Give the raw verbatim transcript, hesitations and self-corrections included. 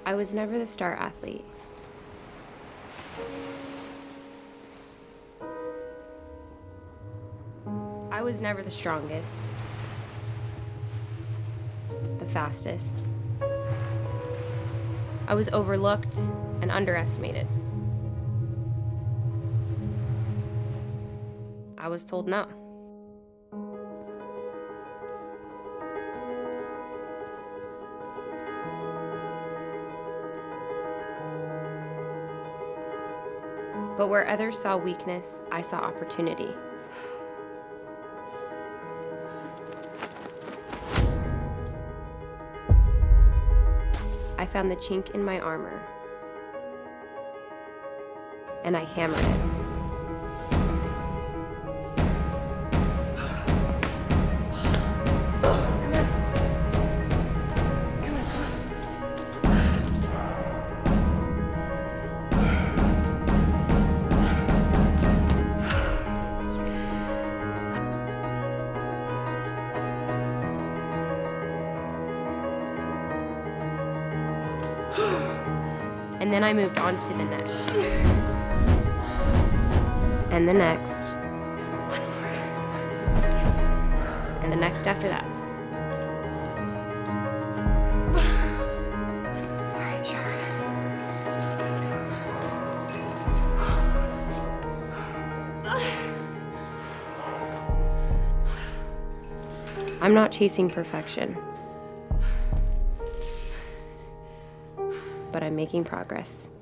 I was never the star athlete. I was never the strongest, the fastest. I was overlooked and underestimated. I was told no. But where others saw weakness, I saw opportunity. I found the chink in my armor, and I hammered it. And then I moved on to the next. And the next. One more. And the next after that. All right, sure. Let's go. I'm not chasing perfection, but I'm making progress.